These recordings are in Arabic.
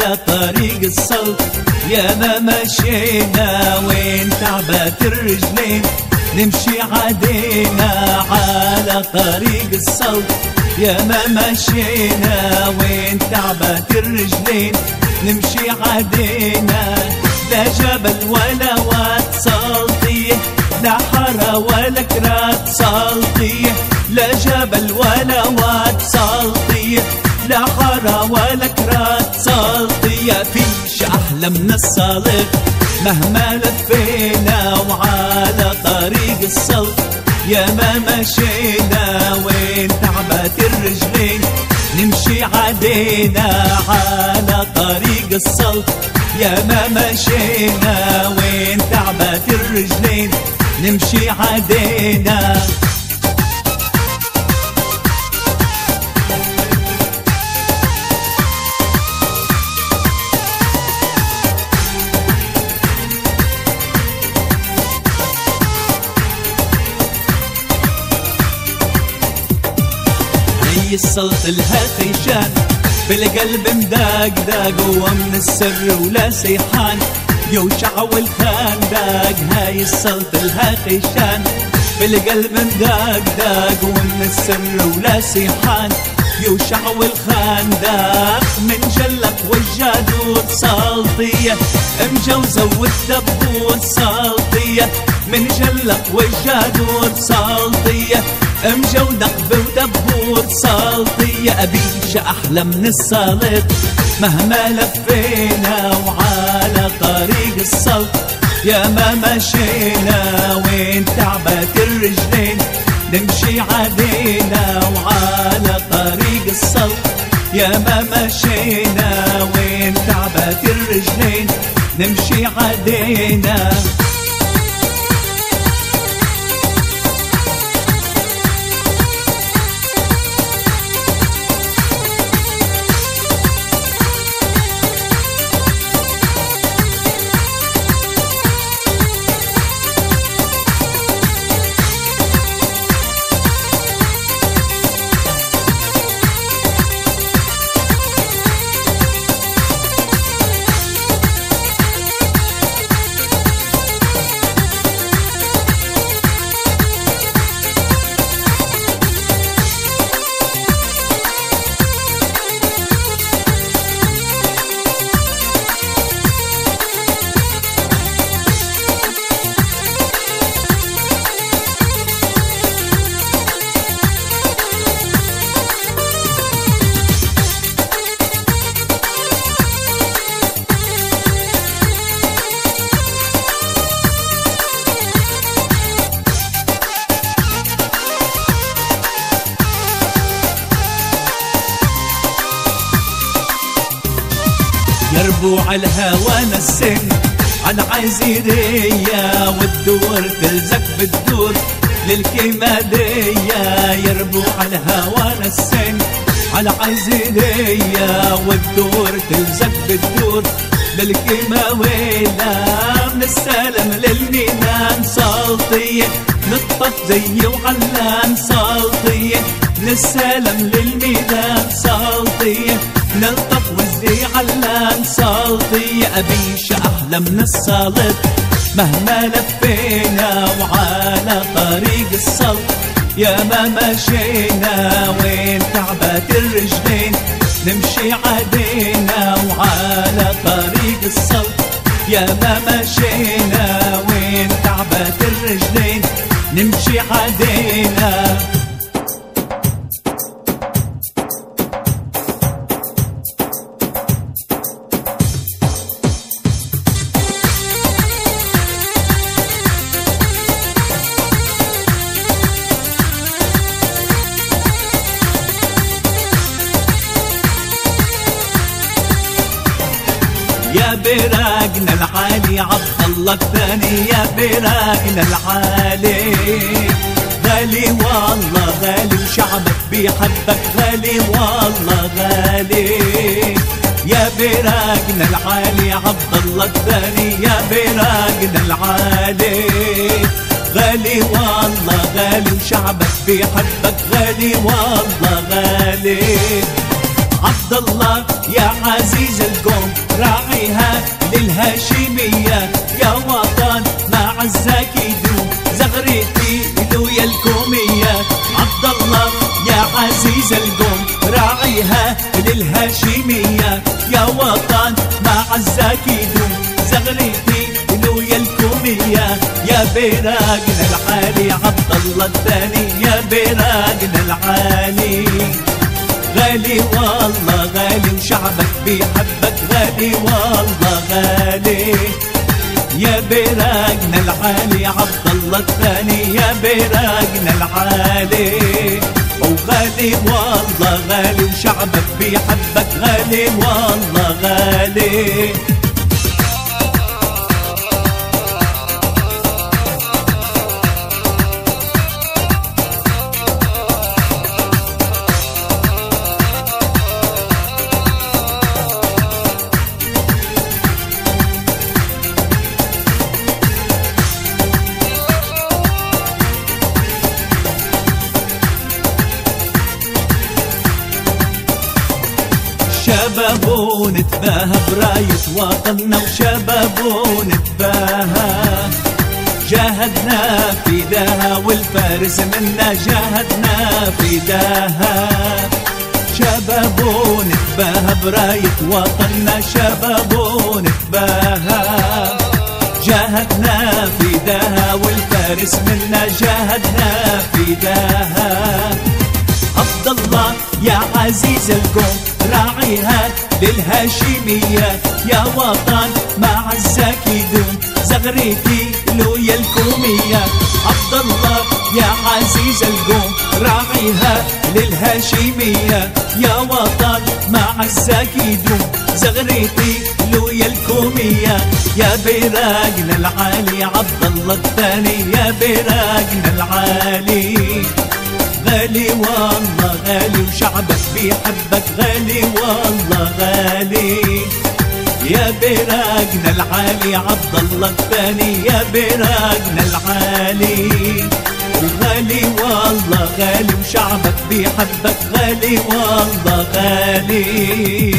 على طريق الصلب يا ما مشينا وين تعبت الرجلين نمشي عدينا على طريق الصلب يا ما مشينا وين تعبت الرجلين نمشي عدينا لا جبل ولا واد سلطية لا حارة ولا كرات سلطية لا جبل ولا واد سلطية لا حارة ولا كرات سلطية فيش أحلى من الصلب مهما لفينا وعلى طريق الصلب يا ما مشينا وين تعبت الرجلين نمشي عدينا على طريق الصلب يا ما مشينا وين تعبت الرجلين نمشي عدينا الصلت لها خيشان بالقلب مداق ومن السر ولا سيحان يوشع والخان داق هاي الصلت لها خيشان بالقلب مداق ومن السر ولا سيحان يوشع والخان داق من جلك والجادور سلطية مجوزة والدبور سلطية من جلك والجادور سلطية مجودك ودبور سلطية أبيش أحلى من السلط مهما لفينا وعلى طريق الصلب يا ما مشينا وين تعبت الرجلين نمشي عدينا وعلى طريق الصلب يا ما مشينا وين تعبت الرجلين نمشي عدينا يربوع الهوى نسن على عزيرية والدور تلزق بالدور للكمادية يربوع الهوى نسن على عزيرية والدور تلزق بالدور للكماويلة من السلم للميدان سلطية نطف زي وعلان سلطية من السلم للميدان سلطية نلطف وزي علان سلطية أبيش أحلى من السلط مهما لفينا وعلى طريق الصلب يا ما مشينا وين تعبت الرجلين نمشي عدينا وعلى طريق الصلب يا ما مشينا وين تعبت الرجلين نمشي عدينا يا براقنا العالي عبدالله الثاني يا براقنا العالي غالي والله غالي وشعبك بيحبك غالي والله غالي يا براقنا العالي عبدالله الثاني يا براقنا العالي غالي والله غالي وشعبك بيحبك غالي والله غالي عبد الله يا عزيز القوم راعيها للهاشمية يا وطن ما عزك يدوم زغرتي لويا الكومية عبد الله يا عزيز القوم راعيها للهاشمية يا وطن ما عزك يدوم زغرتي لويا الكومية يا براقنا العالي عبد الله الثاني يا براقنا العالي غالي والله غالي وشعبك بيحبك غالي والله غالي يا براقنا العالي عبد الله الثاني يا براقنا العالي وغالي والله غالي وشعبك بيحبك غالي والله غالي شباب نتباهى براية وطننا وشباب نتباهى جاهدنا في داها والفارس منا جاهدنا في داها شباب نتباهى براية وطننا شباب نتباهى جاهدنا في داها والفارس منا جاهدنا في داها عبد الله يا عزيز القوم راعيها للهاشمية يا وطن ما عزك يدوم زغرتي لويا الكومية عبد الله يا عزيز القوم راعيها للهاشمية يا وطن ما عزك يدوم زغرتي لويا الكومية يا براقنا العالي عبد الله الثاني يا براقنا العالي غالي والله غالي وشعبك بيحبك غالي والله غالي يا براقنا العالي عبد الله الثاني يا براقنا العالي وغالي والله غالي وشعبك بيحبك غالي والله غالي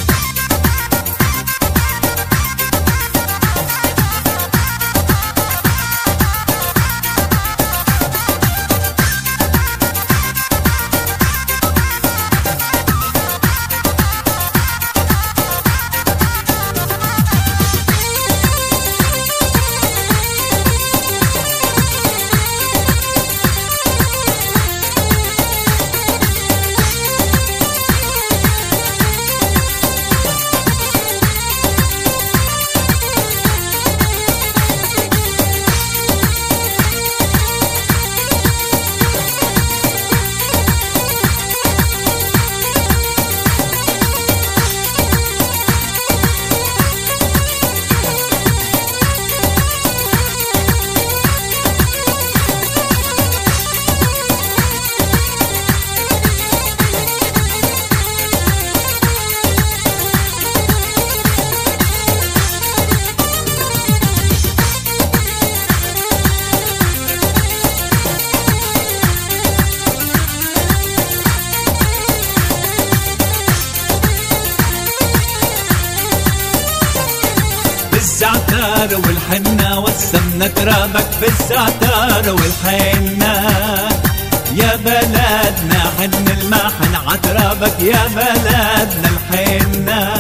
بالزعتر والحنة والسمنة ترابك بالزعتر والحنة يا بلدنا حن المحن عترابك يا بلدنا الحنة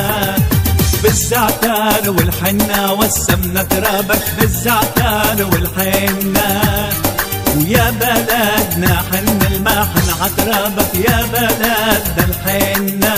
بالزعتر والحنة والسمنة ترابك بالزعتر والحنة ويا بلدنا حن المحن عترابك يا بلدنا الحنة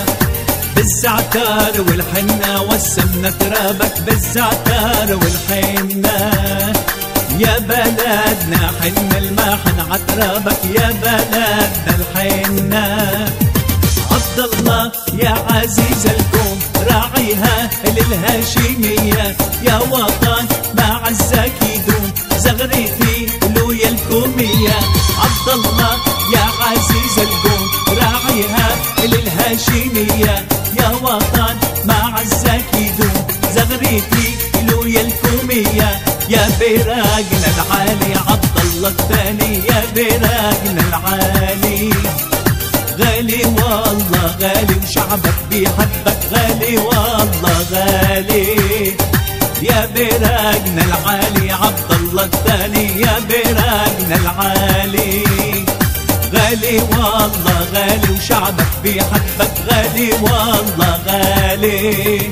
بالزعتر والحنة والسمنة ترابك بالزعتر والحنة يا بلدنا حن المحن عترابك يا بلدنا الحنة عبد الله يا عزيز القوم راعيها للهاشمية يا وطن ما عزك يدوم زغرتي لويا الكومية عبد الله يا عزيز القوم راعيها للهاشمية يا وطن ما عزك يدوم زغرتي لويا الكومية يا براقنا العالي عبد الله الثاني يا براقنا العالي غالي والله غالي وشعبك بيحبك غالي والله غالي. يا براقنا العالي عبد الله الثاني يا براقنا العالي. غالي والله غالي وشعبك بيحبك غالي والله غالي.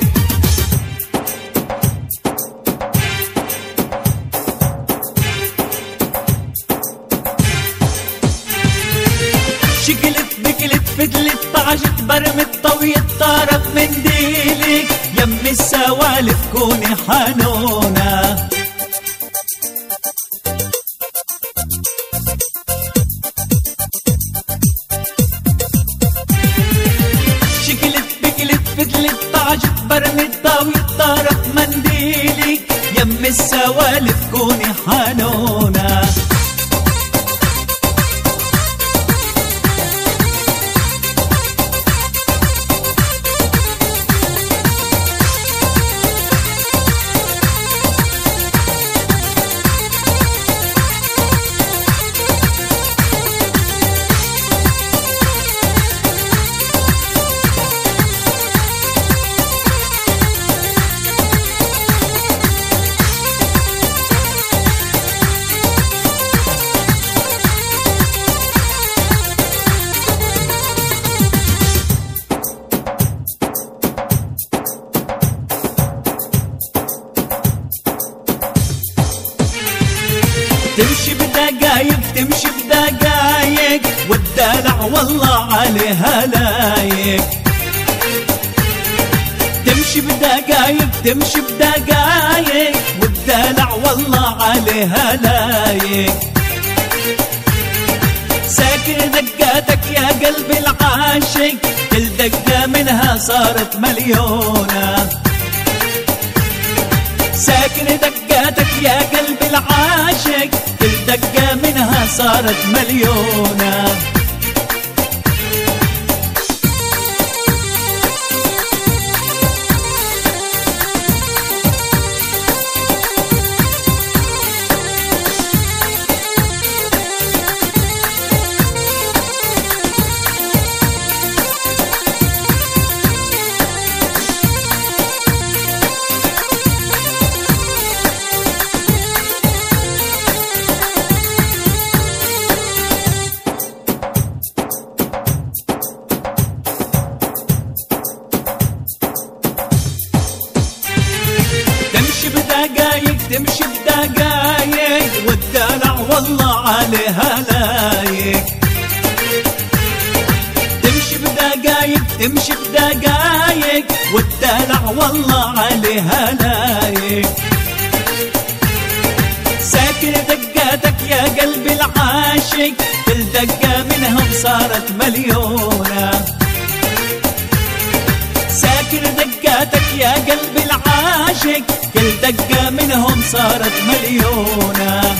شكلت بكلت فدلت طعجت برمت طويت طارت منديلك يم السوالف كوني حنونة. شكلت بكلت فدلت طعجت برمت طويت طارت منديلك يم السوالف كوني حنونة. تمشي بدقايق تمشي بدقايق والدلع والله عليها لايق. تمشي بدقايق تمشي بدقايق والدلع والله عليها لايق. ساكن دقاتك يا قلب العاشق كل دقة منها صارت مليونة. ساكن دقاتك يا قلب العاشق كل دقة منها صارت مليونة. تمشي بدقايق والدلع والله عليها لايق. تمشي بدقايق تمشي بدقايق والدلع والله عليها لايق. ساكن دقاتك يا قلب العاشق كل دقة منهم صارت مليونة. ساكن دقاتك يا قلب العاشق كل دقة منهم صارت مليونة.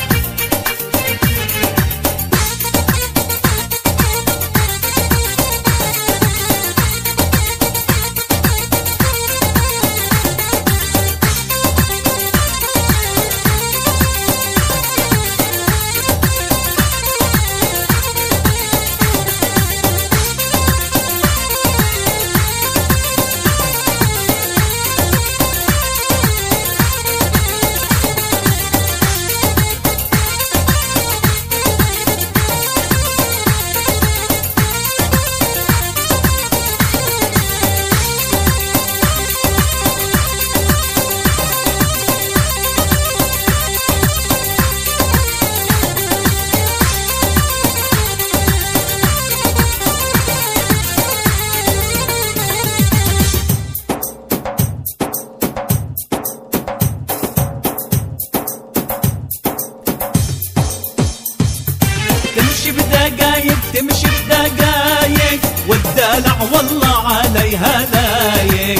تمشي بدقايق والدلع والله عليها لايق.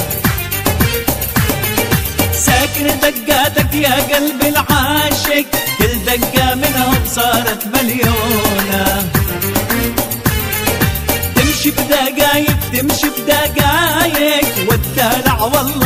ساكن دقاتك يا قلب العاشق كل دقة منهم صارت مليونة. تمشي بدقايق تمشي بدقايق والدلع والله